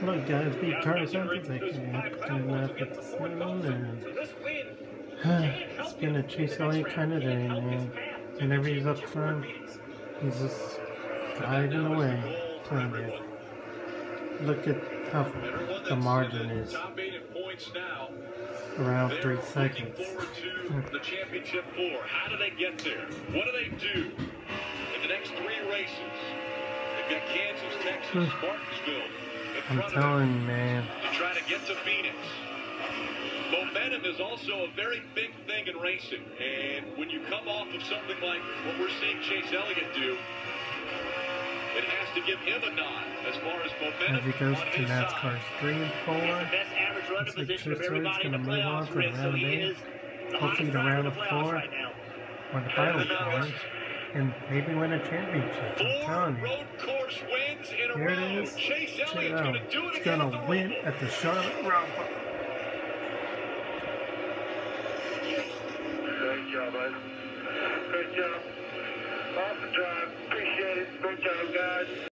Look, guys, beat car centers. I can up at the 7, and it's been a Chase Elliott kind of day, man. Whenever he's up front, he's just driving away. Telling you. Look at how the margin is. Around 3 seconds. The championship 4. How do they get there? What do they do in the next 3 races? They've got Kansas, Texas, Martinsville. I'm telling you, man. To try to get to Phoenix. Momentum is also a very big thing in racing. And when you come off of something like what we're seeing Chase Elliott do, it has to give him a nod as far as momentum. As he goes to NASCAR 3 and 4, looks like Chase Elliott's going to move on to round 8. Hopefully the round of 4 or the final 4. And maybe win a championship. I'm telling you. Here it is. Chase Elliott. He's going to win at the Charlotte ROVAL. Great job, bud. Great job. Awesome drive. Appreciate it. Great job, guys.